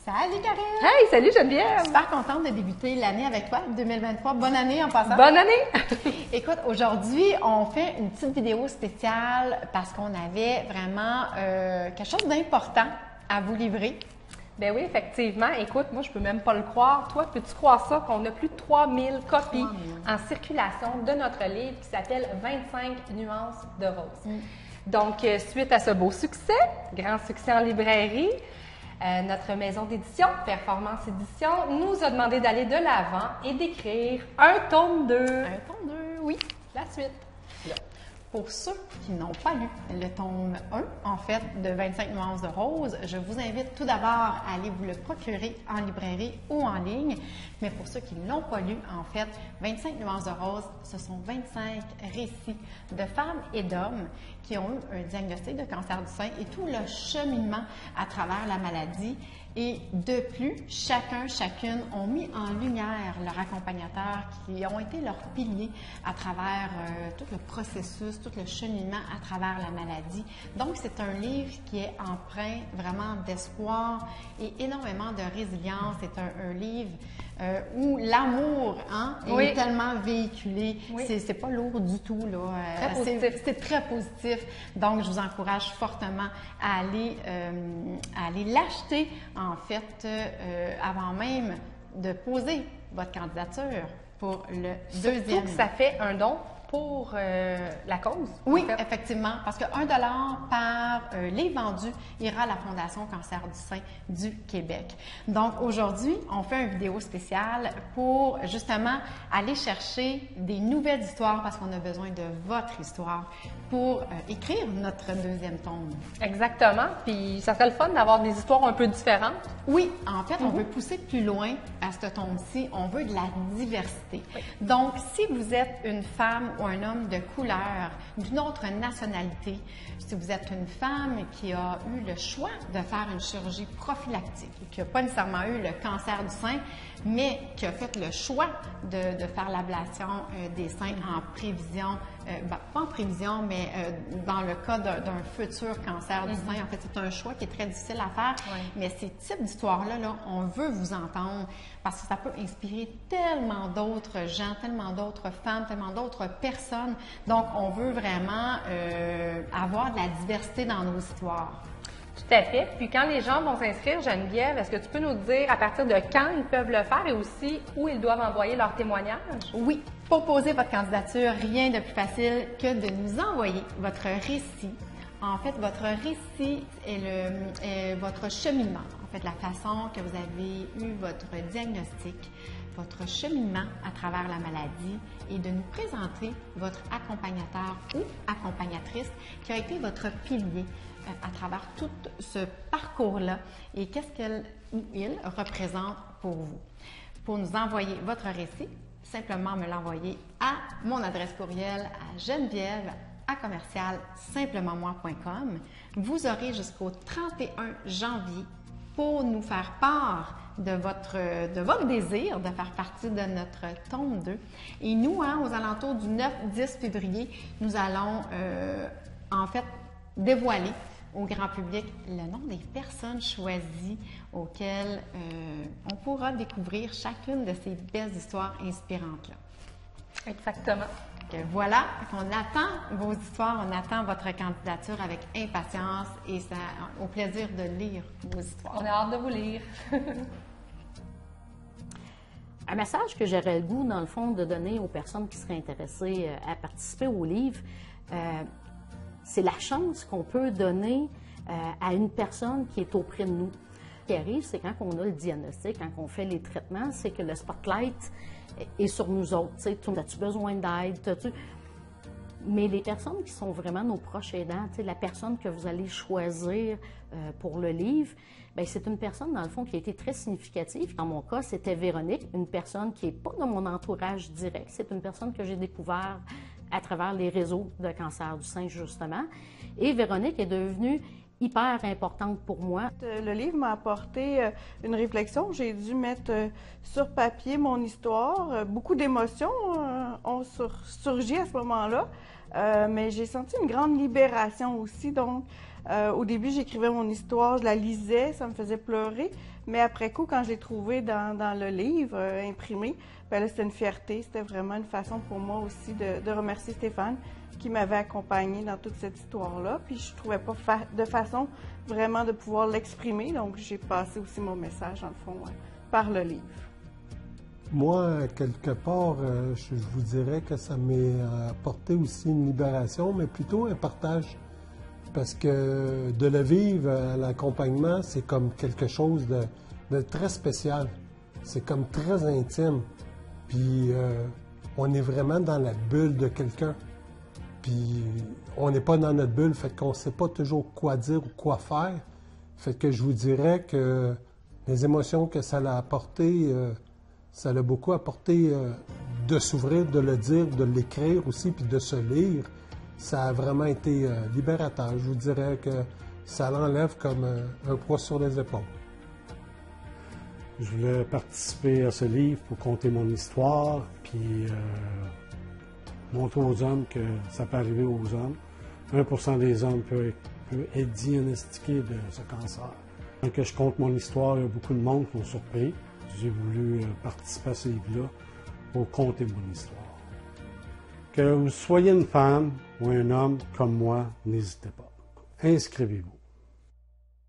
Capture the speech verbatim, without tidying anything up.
Salut Karine! Hey, salut Geneviève! Super contente de débuter l'année avec toi, deux mille vingt-trois. Bonne année en passant! Bonne année! Écoute, aujourd'hui, on fait une petite vidéo spéciale parce qu'on avait vraiment euh, quelque chose d'important à vous livrer. Ben oui, effectivement. Écoute, moi, je peux même pas le croire. Toi, peux-tu croire ça qu'on a plus de trois mille copies trois mille en circulation de notre livre qui s'appelle vingt-cinq nuances de rose. Mm. Donc, euh, suite à ce beau succès, grand succès en librairie, euh, notre maison d'édition, Performance Édition, nous a demandé d'aller de l'avant et d'écrire un tome deux. Un tome deux, oui. La suite. Là. Pour ceux qui n'ont pas lu le tome un, en fait, de vingt-cinq nuances de rose, je vous invite tout d'abord à aller vous le procurer en librairie ou en ligne. Mais pour ceux qui ne l'ont pas lu, en fait, vingt-cinq nuances de rose, ce sont vingt-cinq récits de femmes et d'hommes qui ont eu un diagnostic de cancer du sein et tout le cheminement à travers la maladie. Et de plus, chacun, chacune ont mis en lumière leur accompagnateur qui ont été leurs piliers à travers euh, tout le processus, tout le cheminement à travers la maladie. Donc, c'est un livre qui est empreint vraiment d'espoir et énormément de résilience. C'est un, un livre euh, où l'amour hein, oui. est tellement véhiculé. Oui. C'est, c'est pas lourd du tout. Là. Très positif. C'est, c'est très positif. Donc, je vous encourage fortement à aller, euh, à aller l'acheter, en fait, euh, avant même de poser votre candidature pour le deuxième. Surtout que ça fait un don pour euh, la cause. Oui, en fait. effectivement, parce que un dollar par euh, livre vendu ira à la Fondation Cancer du sein du Québec. Donc aujourd'hui, on fait une vidéo spéciale pour justement aller chercher des nouvelles histoires parce qu'on a besoin de votre histoire pour euh, écrire notre deuxième tome. Exactement. Puis ça serait le fun d'avoir des histoires un peu différentes. Oui, en fait, on Mm-hmm. veut pousser plus loin à ce tome-ci. On veut de la diversité. Oui. Donc, si vous êtes une femme ou un homme de couleur, d'une autre nationalité, si vous êtes une femme qui a eu le choix de faire une chirurgie prophylactique, qui n'a pas nécessairement eu le cancer du sein, mais qui a fait le choix de, de faire l'ablation euh, des seins en prévision, euh, ben, pas en prévision, mais euh, dans le cas d'un, d'un futur cancer du sein. En fait, c'est un choix qui est très difficile à faire, Oui. mais ces types d'histoires-là, là, on veut vous entendre parce que ça peut inspirer tellement d'autres gens, tellement d'autres femmes, tellement d'autres personnes. Donc, on veut vraiment euh, avoir de la diversité dans nos histoires. Tout à fait. Puis quand les gens vont s'inscrire, Geneviève, est-ce que tu peux nous dire à partir de quand ils peuvent le faire et aussi où ils doivent envoyer leur témoignage? Oui, pour poser votre candidature, rien de plus facile que de nous envoyer votre récit. En fait, votre récit est, le, est votre cheminement. En fait, la façon que vous avez eu votre diagnostic, votre cheminement à travers la maladie et de nous présenter votre accompagnateur ou accompagnatrice qui a été votre pilier à travers tout ce parcours-là et qu'est-ce qu'elle ou il représente pour vous. Pour nous envoyer votre récit, simplement me l'envoyer à mon adresse courriel à Geneviève à commercial simplement moi point com. Vous aurez jusqu'au trente et un janvier pour nous faire part de votre, de votre désir de faire partie de notre tome deux. Et nous, hein, aux alentours du neuf dix février, nous allons euh, en fait dévoiler au grand public le nom des personnes choisies auxquelles euh, on pourra découvrir chacune de ces belles histoires inspirantes-là. Exactement. Donc, voilà, on attend vos histoires, on attend votre candidature avec impatience et ça, au plaisir de lire vos histoires. On a hâte de vous lire. Un message que j'aurais le goût, dans le fond, de donner aux personnes qui seraient intéressées à participer au livre, euh, c'est la chance qu'on peut donner euh, à une personne qui est auprès de nous. Ce qui arrive, c'est quand on a le diagnostic, quand on fait les traitements, c'est que le spotlight est sur nous autres. Tu sais, as-tu besoin d'aide? T'as-tu... Mais les personnes qui sont vraiment nos proches aidants, tu sais, la personne que vous allez choisir euh, pour le livre, bien, c'est une personne, dans le fond, qui a été très significative. Dans mon cas, c'était Véronique, une personne qui n'est pas dans mon entourage direct. C'est une personne que j'ai découvert à travers les réseaux de cancer du sein, justement. Et Véronique est devenue hyper importante pour moi. Le livre m'a apporté une réflexion. J'ai dû mettre sur papier mon histoire. Beaucoup d'émotions ont surgi à ce moment-là, mais j'ai senti une grande libération aussi. Donc, Euh, au début, j'écrivais mon histoire, je la lisais, ça me faisait pleurer. Mais après coup, quand je l'ai trouvée dans, dans le livre euh, imprimé, ben là, c'était une fierté. C'était vraiment une façon pour moi aussi de, de remercier Stéphane qui m'avait accompagnée dans toute cette histoire-là. Puis je trouvais pas fa de façon vraiment de pouvoir l'exprimer. Donc, j'ai passé aussi mon message, en le fond, euh, par le livre. Moi, quelque part, euh, je, je vous dirais que ça m'est apporté aussi une libération, mais plutôt un partage. Parce que de le vivre à l'accompagnement, c'est comme quelque chose de, de très spécial. C'est comme très intime. Puis euh, on est vraiment dans la bulle de quelqu'un. Puis on n'est pas dans notre bulle, fait qu'on ne sait pas toujours quoi dire ou quoi faire. Fait que je vous dirais que les émotions que ça l'a apporté, euh, ça l'a beaucoup apporté euh, de s'ouvrir, de le dire, de l'écrire aussi, puis de se lire. Ça a vraiment été euh, libérateur. Je vous dirais que ça l'enlève comme euh, un poids sur les épaules. Je voulais participer à ce livre pour conter mon histoire, puis euh, montrer aux hommes que ça peut arriver aux hommes. un pour cent des hommes peut, peut être diagnostiqué de ce cancer. Quand je compte mon histoire, il y a beaucoup de monde qui m'ont surpris. J'ai voulu participer à ce livre-là pour conter mon histoire. Que vous soyez une femme ou un homme comme moi, n'hésitez pas. Inscrivez-vous.